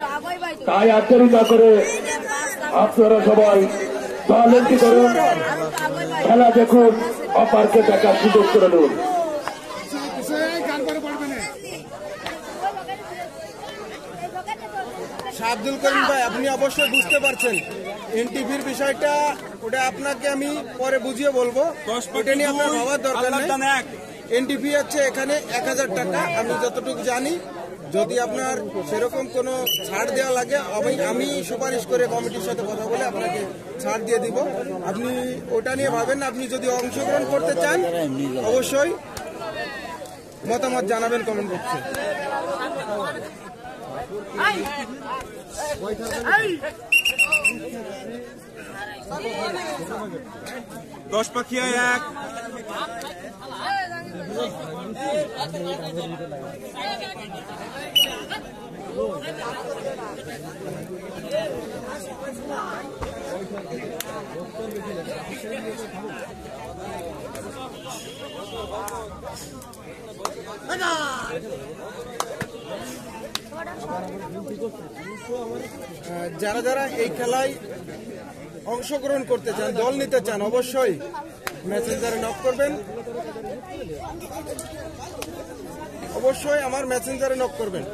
তাই আচরণ না করে আপনারা সবাই দলটি করুন, খেলা দেখুন, অপারকে দেখার সুযোগ করে দিন। আব্দুল করিম ভাই, আপনি অবশ্যই বুঝতে পারছেন এনটিভির বিষয়টা, ওটা আপনাকে আমি পরে বুঝিয়ে বলবো, ওটা নিয়ে আপনার ভাবার দরকার নেই। এনটিভি হচ্ছে এখানে 1000 টাকা, আমি যতটুকু জানি। যদি আপনার সেরকম কোনো ছাড় দেওয়া লাগে আমি সুপারিশ করে কমিটির সাথে কথা বলে আপনাকে ছাড় দিয়ে দিব। আপনি ওটা নিয়ে ভাবেন না। আপনি যদি অংশগ্রহণ করতে চান অবশ্যই মতামত জানাবেন কমেন্ট বক্সে। দশ পাখিয়া এক যারা যারা এই খেলায় অংশগ্রহণ করতে চান, দল নিতে চান, অবশ্যই মেসেঞ্জারে নক করবেন। অবশ্যই আমার মেসেঞ্জারে নক করবেন।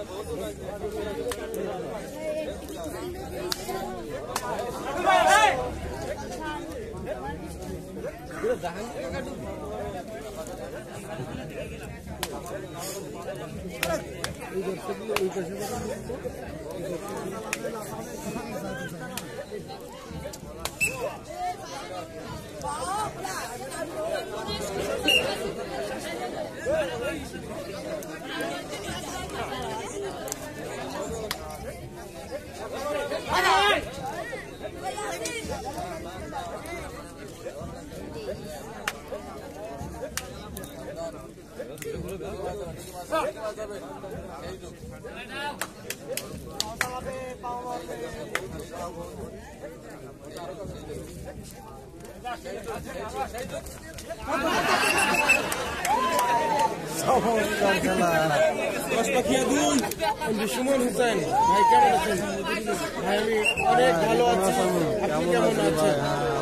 সুমন হুসেন ভাই, কেমন আছেন? ভাই আমি অনেক ভালো আছি, আপনি কেমন আছেন?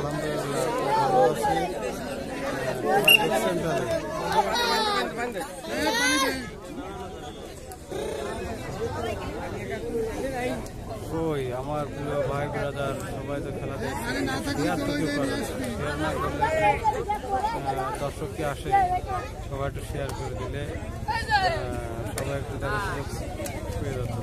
ওই আমার প্রিয় ভাই ব্রাদার সবাই তো খেলা দেখছে, শেয়ার তো কেউ করে না। শেয়ার না করলে দর্শক কি আসে, সবাই একটু শেয়ার করে দিলে সবাই একটু দেখার সুযোগ পেয়ে যেত।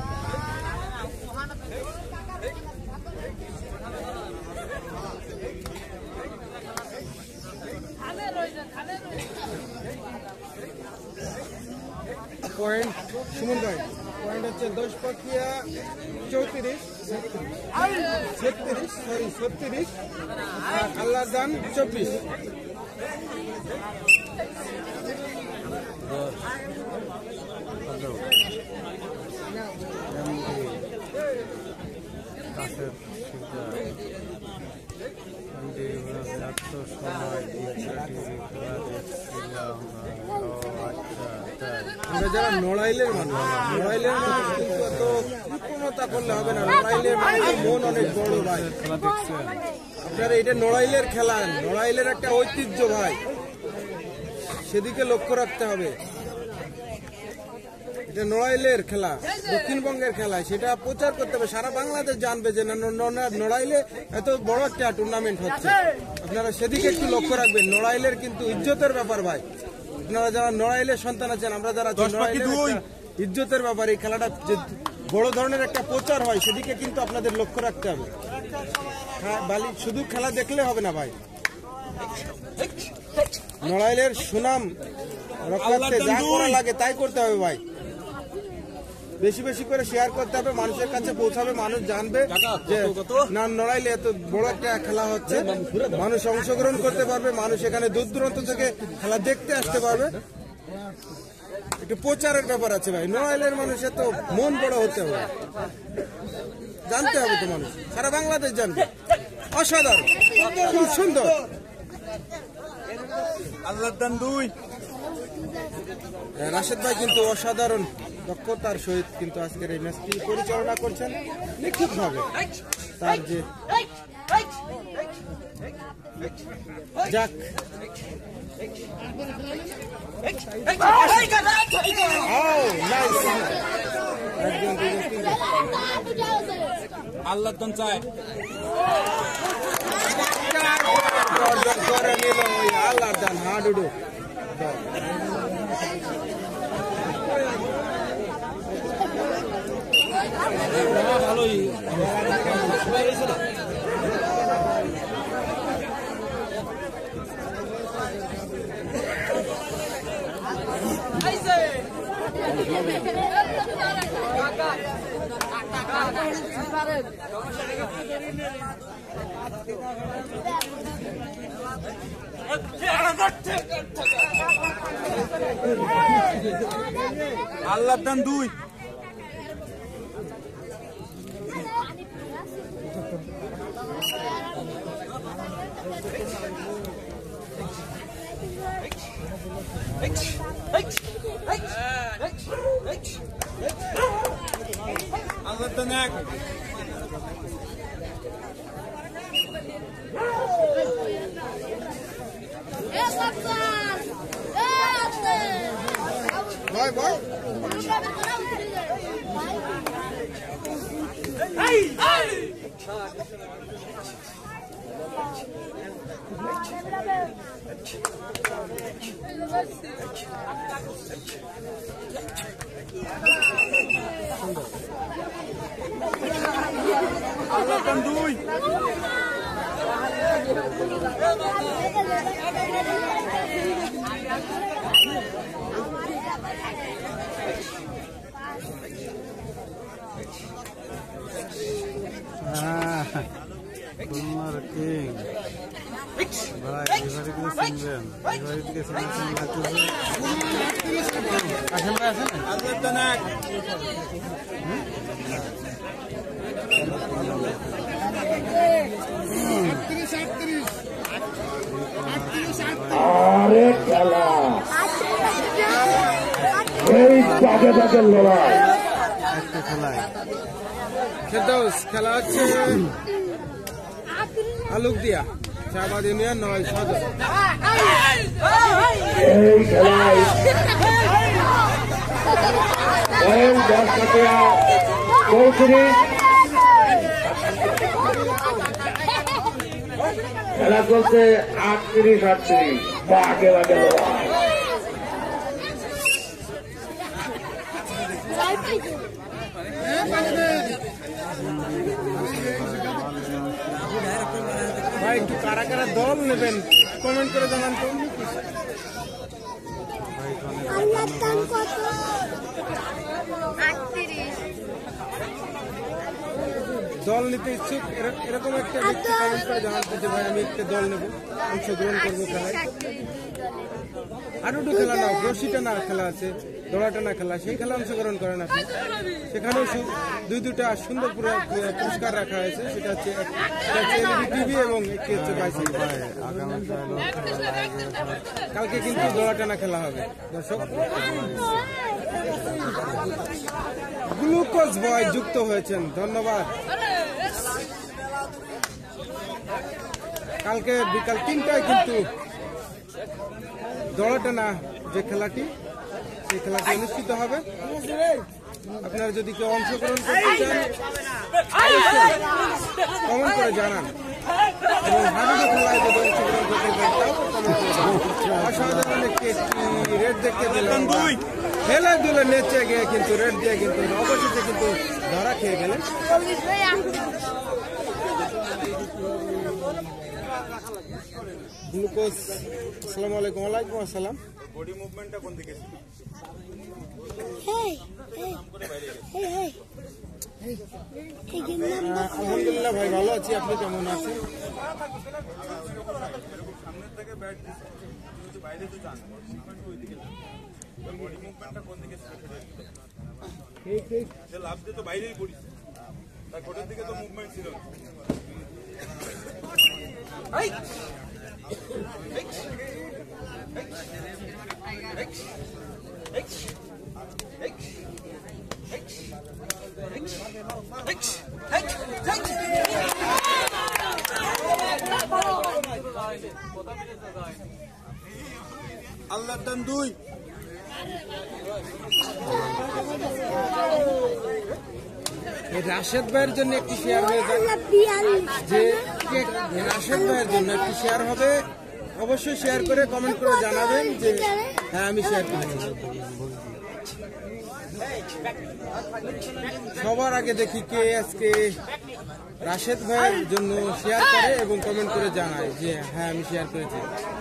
পয়েন্ট সুমন ভাই, পয়েন্ট হচ্ছে 10 পাখিয়া 34, 36 আর আল্লাহ দান 24। আমরা যারা নড়াইলের মানুষ, নড়াইলের মানুষ কিন্তু এত কৃপণতা করলে হবে না। নড়াইলের মানুষের মন অনেক বড় ভাই। আপনারা এটা নড়াইলের খেলা, নড়াইলের একটা ঐতিহ্য ভাই, সেদিকে লক্ষ্য রাখতে হবে। এটা নড়াইলের খেলা, দক্ষিণবঙ্গের খেলা, সেটা প্রচার করতে হবে, সারা বাংলাদেশ জানবে যে নড়াইলে এত বড় একটা টুর্নামেন্ট হচ্ছে। আপনারা সেদিকে একটু লক্ষ্য রাখবেন। নড়াইলের কিন্তু ইজ্জতের ব্যাপার ভাই। আপনারা যারা নড়াইলের সন্তান আছেন, আমরা যারা ইজ্জতের ব্যাপার, এই খেলাটা যে বড় ধরনের একটা প্রচার হয় সেদিকে কিন্তু আপনাদের লক্ষ্য রাখতে হবে। হ্যাঁ বালি শুধু খেলা দেখলে হবে না ভাই, নড়াইলের সুনাম রক্ষার্থে যা করা লাগে তাই করতে হবে ভাই। বেশি বেশি করে শেয়ার করতে হবে, মানুষের কাছে পৌঁছাবে, মানুষ জানবে যে না নড়াইলে এত বড় একটা খেলা হচ্ছে, মানুষ অংশগ্রহণ করতে পারবে, মানুষ এখানে দূর দূরান্ত থেকে খেলা দেখতে আসতে পারবে। একটু প্রচারের ব্যাপার আছে ভাই। নড়াইলের মানুষের তো মন বড় হতে হবে, জানতে হবে তো, মানুষ সারা বাংলাদেশ জানবে। অসাধারণ, খুব সুন্দর। আল্লাহ দান 2 রাশেদ ভাই কিন্তু অসাধারণ দক্ষতার সহিত কিন্তু আজকের এই ম্যাচটি পরিচালনা করছেন নিখুঁতভাবে। তার যে যাক আল্লাহ তন চায় অর্জন করে নিল ওই আল্লাহর দান হাডুডু। ভালোই আল্লাহ দান 2 আল্লাহ দান 1 বয় বয় আল্লাহ দান 2 খুলনার কিং ভাই এবারে কিন্তু শুনবেন, এবারে থেকে শুনছেন আসেন ভাই আসেন। আল্লাহ দান 1 আরে খেলা এই দাগে দাগের লড়াই। একটা খেলায় ফেরদৌস খেলা হচ্ছে আলুক দিয়া শাহবাদ ইউনিয়ন 9 সদর। এই খেলায় এই 10 টাকা 34 খেলা চলছে 38-38 বাগে বাগে লড়াই। ভাই একটু কারা কারা দল নেবেন কমেন্ট করে জানান তো। দল নিতে ইচ্ছুক এরকম একটা ব্যক্তি কমেন্ট করে জানাতে যে ভাই আমি একটা দল নেব, অংশগ্রহণ করবো খেলায়। আরো খেলা না, রশি টানা খেলা আছে, দড়া টানা খেলা, সেই খেলা অংশগ্রহণ করেন আপনি। সেখানেও 2টা সুন্দর পুরস্কার রাখা হয়েছে, সেটা হচ্ছে এলইডি টিভি এবং একটি হচ্ছে বাইসাইকেল। কালকে কিন্তু দড়া টানা খেলা হবে দর্শক। গ্লুকোজ বয় যুক্ত হয়েছেন, ধন্যবাদ। কালকে বিকাল 3টায় কিন্তু দড়া টানা যে খেলাটি, সেই খেলাটি অনুষ্ঠিত হবে। আপনারা যদি কেউ অংশগ্রহণ করতে চান কমেন্ট করে জানান, এবং হাডুডু খেলায় যদি অংশগ্রহণ করতে চান তাও কমেন্ট করে জানান। অসাধারণ একটি রেড দেখতে পেলাম, খেলাধুলো নেচে গিয়ে কিন্তু রেড দিয়ে কিন্তু অবশেষে কিন্তু ধরা খেয়ে গেলেন। গ্লুকোজ আসসালামু আলাইকুম। ওয়ালাইকুম আসসালাম। বডি মুভমেন্টটা কোন দিকে? আলহামদুলিল্লাহ ভাই ভালো আছি, আপনি কেমন আছেন? সামনের থেকে ব্যাট দিচ্ছে, বাইরে তো চান ওইদিকে বডি মুভমেন্টটা কোন দিকে? সে লাভ দিয়ে তো বাইরেই পড়িস, তার কোটের দিকে তো মুভমেন্ট ছিল না। আল্লাহর দান 2 রাশেদ ভাইয়ের জন্য একটি শেয়ার হয়ে যায় যে রাশেদ ভাইয়ের জন্য একটি শেয়ার হবে অবশ্যই শেয়ার করে কমেন্ট করে জানাবেন যে হ্যাঁ আমি শেয়ার করেছি সবার আগে দেখি কে আজকে রাশেদ ভাইয়ের জন্য শেয়ার করে এবং কমেন্ট করে জানায় যে হ্যাঁ আমি শেয়ার করেছি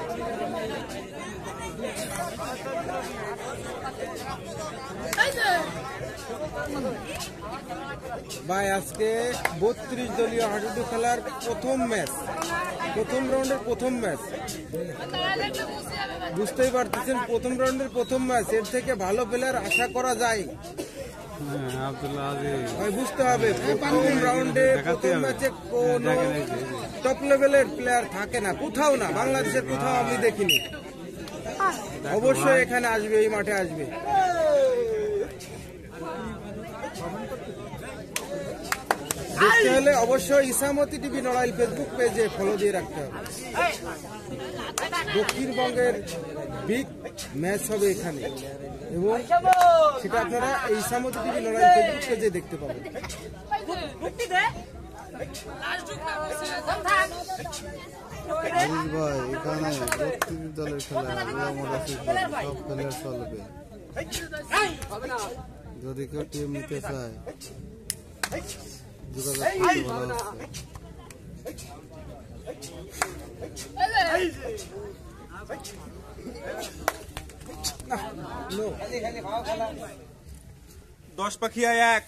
ভাই আজকে 32 দলীয় হাডুডু খেলার প্রথম রাউন্ডের প্রথম ম্যাচ বুঝতেই পারতেছেন প্রথম রাউন্ডের প্রথম ম্যাচ এর থেকে ভালো প্লেয়ার আশা করা যায় ভাই বুঝতে হবে প্রথম রাউন্ডে প্রথম ম্যাচে কোন টপ লেভেলের প্লেয়ার থাকে না কোথাও না বাংলাদেশের কোথাও আমি দেখিনি অবশ্যই এখানে আসবে এই মাঠে আসবে দেখতে হলে অবশ্যই ইসামতি টিভি নড়াইল ফেসবুক পেজে ফলো দিয়ে রাখতে হবে দক্ষিণবঙ্গের বিগ ম্যাচ হবে এখানে এবং সেটা আপনারা এই ইসামতি টিভি নড়াইল ফেসবুক পেজে দেখতে পাবেন ভাই এখানে 32 দলের খেলা সব প্লেয়ার চলবে যদি কেউ টিম নিতে চায় যোগাযোগ করতে ভালো হচ্ছে 10 পাখিয়া 1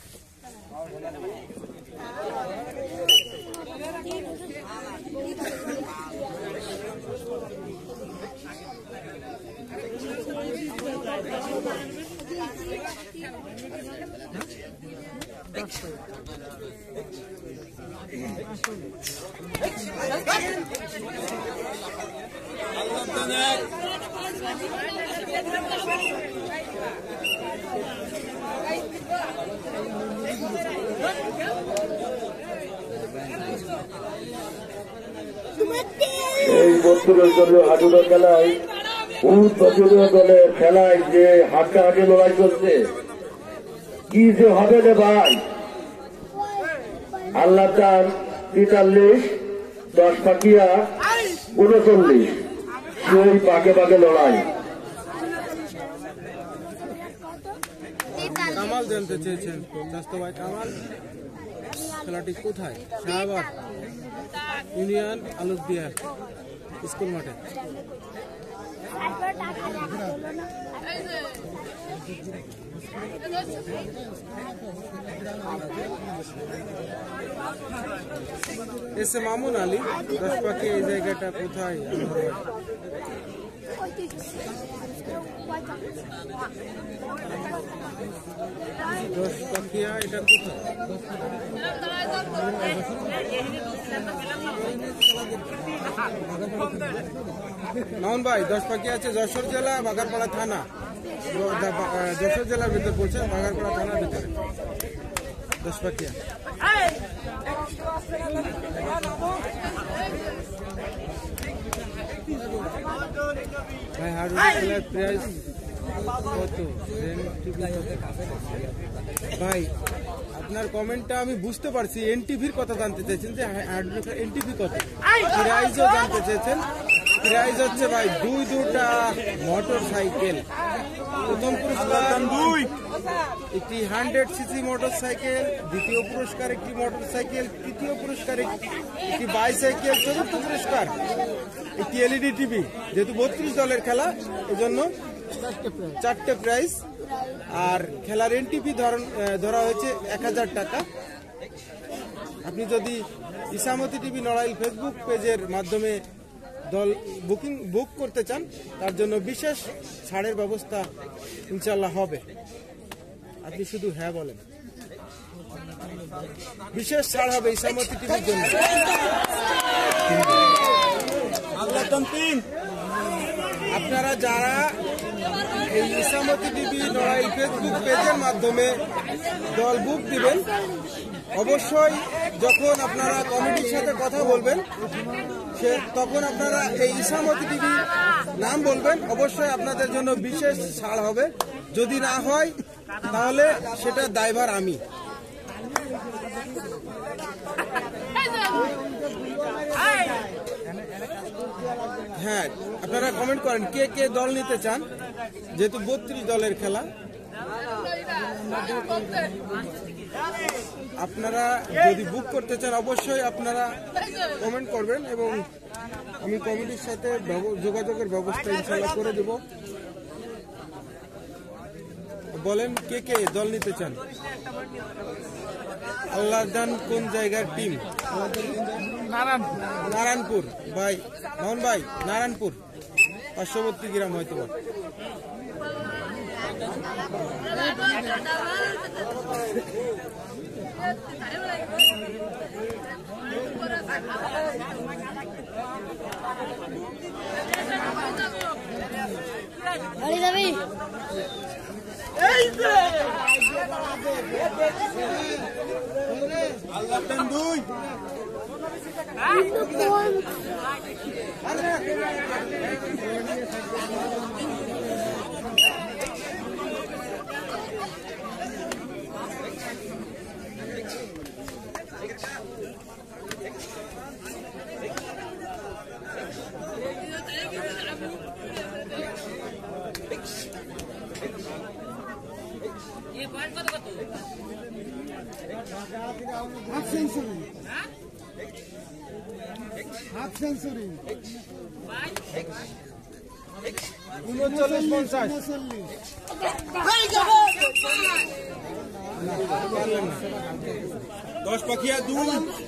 এই 32 দলীয় হাডুডু খেলায় 32 দলের খেলায় যে হাড্ডাহাড্ডি লড়াই চলছে কি যে হবে রে ভাই আল্লাহ তার 43 10 পাকিয়া 39 সেই পাকে পাকে লড়াই কামাল জানতে চেয়েছেন স্বাস্থ্য ভাই কামাল খেলাটি কোথায় শাহবাগ ইউনিয়ন আলুদিয়া স্কুল মাঠে এসে মামুন আলী 10 পাখি এই জায়গাটা কোথায় 10 পাখিয়া এটা কোথায় মামুন ভাই 10 পাখি আছে যশোর জেলা বাগারপাড়া থানা যশোর জেলার ভিতরে পড়ছে বাগারপাড়া থানার ভিতরে 10 পাখিয়া ভাই হাডুডু খেলার প্রাইস কত ভাই আপনার কমেন্টটা আমি বুঝতে পারছি এনটিভির কথা জানতে চাইছেন যে এনটিভি কত প্রাইজও জানতে চেয়েছেন প্রাইজ হচ্ছে ভাই দুটা মোটর সাইকেল প্রথম পুরস্কার 2 একটি 100cc মোটর সাইকেল দ্বিতীয় পুরস্কার একটি মোটর সাইকেল তৃতীয় পুরস্কার একটি বাইসাইকেল চতুর্থ পুরস্কার একটি এলইডি টিভি যেহেতু 32 দলের খেলা এজন্য 4টে প্রাইজ আর খেলার এনটিভি ধরা হয়েছে 1000 টাকা আপনি যদি ইসামতি টিভি নড়াইল ফেসবুক পেজের মাধ্যমে দল বুক করতে চান তার জন্য বিশেষ ছাড়ের ব্যবস্থা ইনশাআল্লাহ হবে আপনি শুধু হ্যাঁ বলেন বিশেষ ছাড় হবে ইসামতি টিভির জন্য আপনারা যারা এই ইসামতি টিভি নড়াইল ফেসবুক পেজের মাধ্যমে দল বুক দিবেন। অবশ্যই যখন আপনারা কমিটির সাথে কথা বলবেন তখন আপনারা এই ইসামতি টিভি নাম বলবেন, অবশ্যই আপনাদের জন্য বিশেষ ছাড় হবে। যদি না হয় তাহলে সেটা দায়ভার আমি। হ্যাঁ, আপনারা কমেন্ট করেন কে কে দল নিতে চান, যেহেতু 32 দলের খেলা। আপনারা যদি বুক করতে চান অবশ্যই আপনারা কমেন্ট করবেন এবং আমি কমিটির সাথে যোগাযোগের ব্যবস্থা ইনশাআল্লাহ করে দেব। বলেন কে কে দল নিতে চান। আল্লাহদান কোন জায়গার টিম? নারায়ণপুর ভাই, মোহন ভাই, নারায়ণপুর পার্শ্ববর্তী গ্রাম হয়তো। Half century 10 পাখিয়া 2।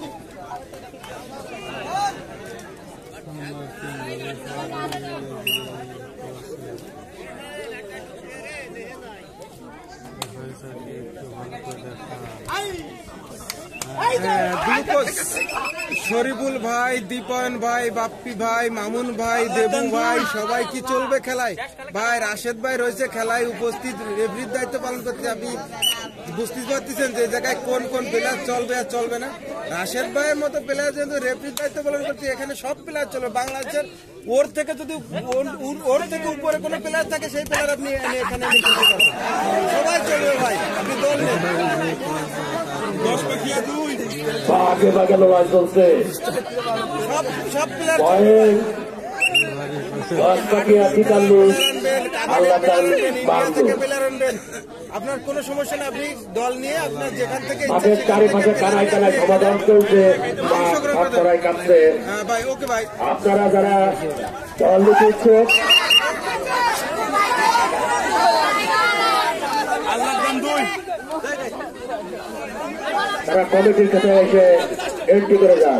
শরীফুল ভাই, দীপন ভাই, বাপ্পি ভাই, মামুন ভাই, দেবু ভাই, সবাই কি চলবে খেলায়? ভাই রাশেদ ভাই রয়েছে খেলায় উপস্থিত, রেফারির দায়িত্ব পালন করতে। আপনি বুঝতে পারতেছেন যে জায়গায় কোন কোন প্লেয়ার চলবে আর চলবে না। রাশেদ ভাইয়ের মতো প্লেয়ার যেহেতু রেফারির দায়িত্ব পালন করছে, এখানে সব প্লেয়ার চলবে বাংলাদেশের। ওর থেকে যদি ওর থেকে উপরে কোনো প্লেয়ার থাকে সেই প্লেয়ার আপনি এখানে সবাই চলবে ভাই। আপনি দল নেন। 10 পাখিয়া 2 আগে বাগে লড়াই চলছে। সব প্লেয়ার আপনার কোনো সমস্যা না, আপনি দল নিয়ে আপনার যেখান থেকে চারিপাশে কানায় কানায় সমাধান চলছে। ভাই ওকে ভাই, আপনারা যারা দল নিতে ইচ্ছুক তারা কমিটির সাথে এসে এন্ট্রি করে যান।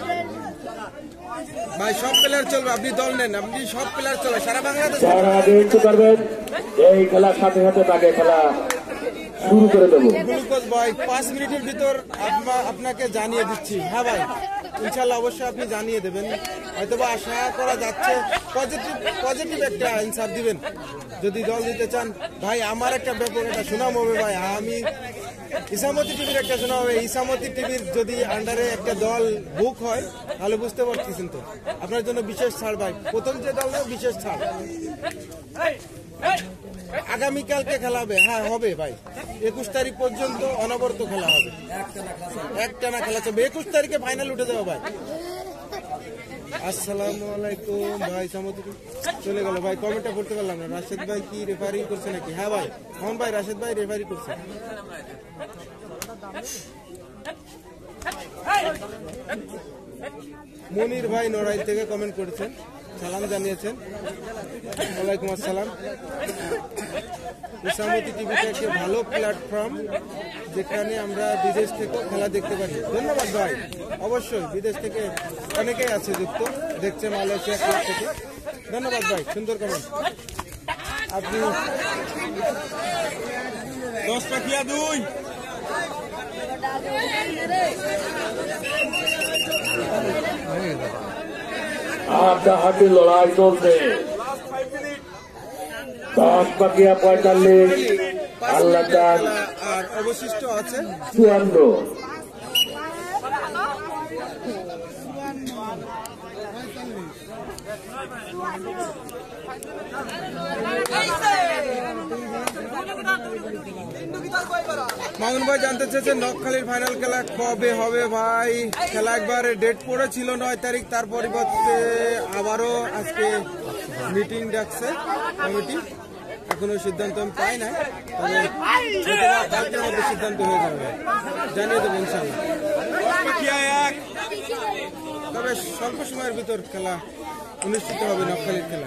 ভাই সব প্লেয়ার চলবে, আপনি দল নেন, আপনি সব প্লেয়ার চলবে সারা বাংলাদেশ। যারা আগে এন্ট্রি করবেন এই খেলার সাথে সাথে তাকে খেলা শুরু করে দেবো। গ্লুকোজ ভাই 5 মিনিটের ভিতর আপনাকে জানিয়ে দিচ্ছি। হ্যাঁ ভাই, ইনশাল্লাহ অবশ্যই আপনি জানিয়ে দেবেন। হয়তোবা আশা করা যাচ্ছে পজিটিভ একটা অ্যান্সার দিবেন যদি দল দিতে চান। ভাই আমার একটা ব্যাপার, এটা সুনাম হবে ভাই। আমি ইসামতি টিভির একটা শোনা হবে। ইসামতি টিভির যদি আন্ডারে একটা দল বুক হয় তাহলে বুঝতে পারতেছেন তো, আপনার জন্য বিশেষ ছাড় ভাই। প্রথম যে দল বিশেষ ছাড়। আগামীকালকে খেলা হবে। হ্যাঁ হবে ভাই, 21 তারিখ পর্যন্ত অনবরত খেলা হবে, একটানা খেলা চলবে। 21 তারিখে ফাইনাল উঠে যাবে ভাই। আসসালামু আলাইকুম ভাই। সামতি চলে গেল ভাই, কমেন্টটা পড়তে পারলাম না। রাশেদ ভাই কি রেফারি করছে নাকি? হ্যাঁ ভাই, মোহন ভাই, রাশেদ ভাই রেফারি করছে। মনির ভাই নড়াইল থেকে কমেন্ট করেছেন, সালাম জানিয়েছেন। ওয়ালাইকুম আসসালাম। ইসামতি টিভিটা একটি ভালো প্ল্যাটফর্ম যেখানে আমরা বিদেশ থেকেও খেলা দেখতে পারি। ধন্যবাদ ভাই। অবশ্যই বিদেশ থেকে অনেকেই আছে যুক্ত, দেখছে মালয়েশিয়া ক্লাব থেকে। ধন্যবাদ ভাই, সুন্দর কমেন্ট। আপনি 10 পাখিয়া 2 হাড্ডাহাড্ডি লড়াই চলছে। 10 পাকিয়া 45 আল্লাহ চান আর অবশিষ্ট আছে 54। মামুন ভাই জানতে চেয়েছেন নকখালীর ফাইনাল খেলা কবে হবে ভাই? খেলা একবার ডেট পড়েছিল 9 তারিখ, তার পরিবর্তে আবারও আজকে মিটিং ডাকছে কমিটি। এখনো সিদ্ধান্ত আমি পাই নাই, তবে কালকের মধ্যে সিদ্ধান্ত হয়ে যাবে, জানিয়ে দেবো ইনশাল্লাহ। তবে স্বল্প সময়ের ভিতর খেলা অনুষ্ঠিত হবে নকখালীর খেলা।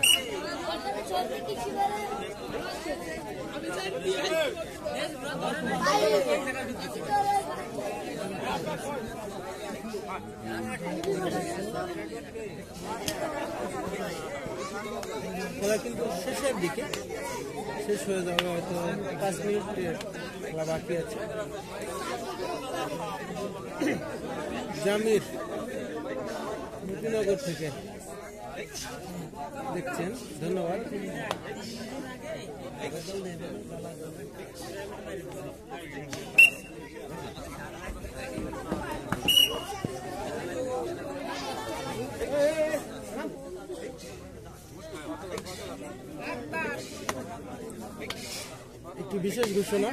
খেলা কিন্তু শেষের দিকে শেষ হয়ে যাবে, হয়তো 5 মিনিট খেলা বাকি আছে। জামির মুক্তিনগর থেকে দেখছেন, ধন্যবাদ। একটি বিশেষ ঘোষণা,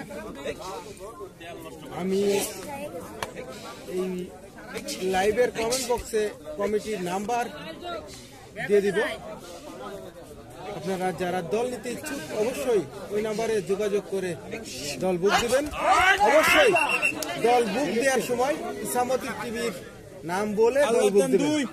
আমি এই লাইভের কমেন্ট বক্সে কমিটির নাম্বার দিয়ে দিব। আপনারা যারা দল নিতে ইচ্ছুক অবশ্যই ওই নাম্বারে যোগাযোগ করে দল বুক দিবেন। অবশ্যই দল বুক দেওয়ার সময় ইসামতি টিভির নাম বলে দল বুক দিবেন।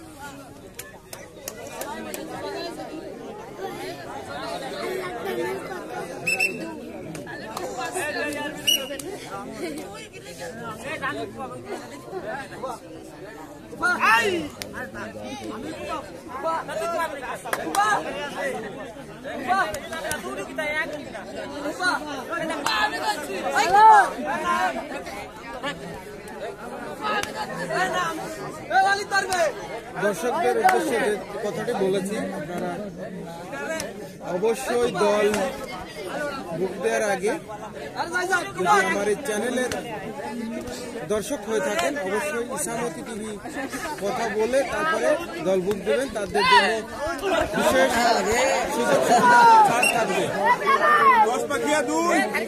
দর্শকদের উদ্দেশ্যে যে কথাটি বলেছি, আপনারা অবশ্যই দল বুক দেওয়ার আগে যদি আমার এই চ্যানেলের দর্শক হয়ে থাকেন অবশ্যই ইসামতি টিভি কথা বলে তারপরে দল বুক দেবেন। তাদের জন্য বিশেষ সুযোগ সুবিধা ছাড় থাকবে। 10 পাকিয়া 2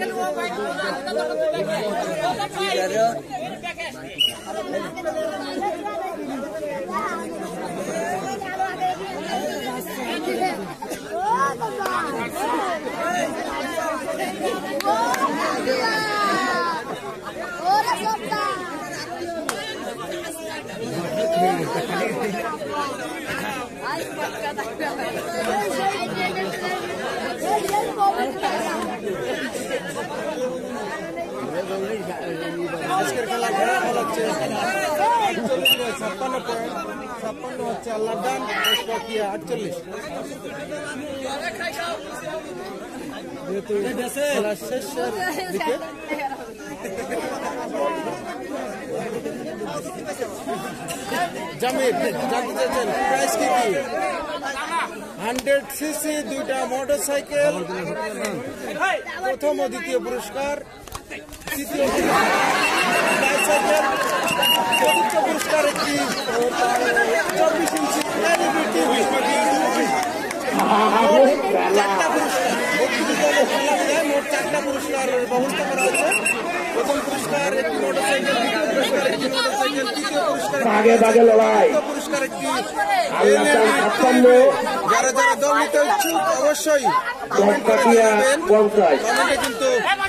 আজকের খেলা হচ্ছে 56 পয়েন্ট, 56 হচ্ছে আল্লাহদান, 10 পাকিয়া 48। যেহেতু খেলা শেষের দিকে জামির জানতে চাইছেন প্রাইস কি? 100cc 2টা মোটরসাইকেল, প্রথম ও দ্বিতীয় পুরস্কার, তৃতীয় বাইসাইকেল, চতুর্থ পুরস্কার একটি 24 ইঞ্চি এলইডি টিভি। 4টা পুরস্কার, মোট 4টা পুরস্কারের ব্যবস্থা করা হয়েছে। প্রথম পুরস্কার একটি মোটরসাইকেল, দ্বিতীয় পুরস্কার একটি মোটরসাইকেল, তৃতীয় পুরস্কার পুরস্কার একটি এলইডি টিভি। যারা যারা দল নিতে ইচ্ছুক অবশ্যই কমেন্ট করে জানাবেন। কমেন্টে কিন্তু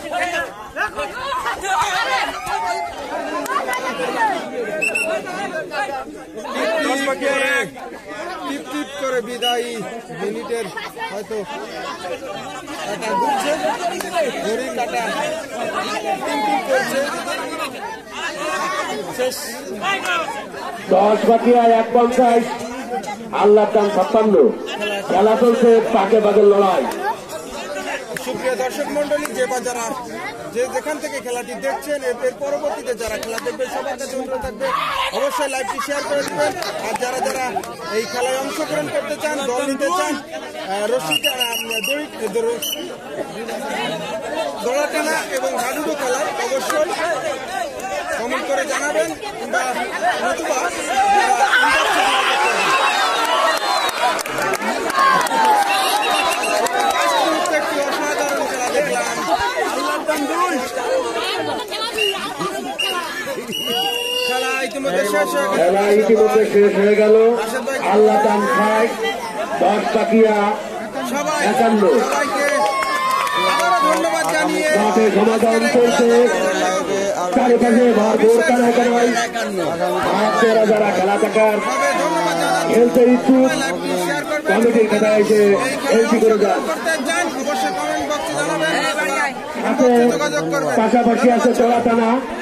টিপ টিপ করে বিদায়ী মিনিটের হয়তো কাটা ঘুরছে, ঘড়ি কাটা টিপ টিপ করছে। শেষ 10 পাকিয়া 150 আল্লাহ চান 56। খেলা চলছে পাকে পাকে লড়াই। সুপ্রিয় দর্শক মন্ডলী, যারা যেখান থেকে খেলাটি দেখছেন, এর পরবর্তীতে যারা খেলা দেখবেন সবার কাছে অনুরোধ থাকবে অবশ্যই লাইভটি শেয়ার করে দিবেন। আর যারা যারা এই খেলায় অংশগ্রহণ করতে চান, দল নিতে চান, রশিদ দড়া টানা এবং হাডুডু খেলা অবশ্যই কমেন্ট করে জানাবেন কিংবা নতুবা একটি অসাধারণ খেলা দেখলাম। খেলা ইতিমধ্যে শেষ হয়ে গেল। আল্লাহ দান খায় 10 টাকিয়া 51। সবাইকে ধন্যবাদ জানিয়ে মাঠে সমাধান করতে চারিপাশে ভরপুর কানায় যারা খেলা দেখার খেলতে ইচ্ছুক কমিটির খাতায় এসে এন্ট্রি করে যান। অবশ্যই কমেন্ট বক্সে জানাবেন, পাশাপাশি আছে চড়াটানা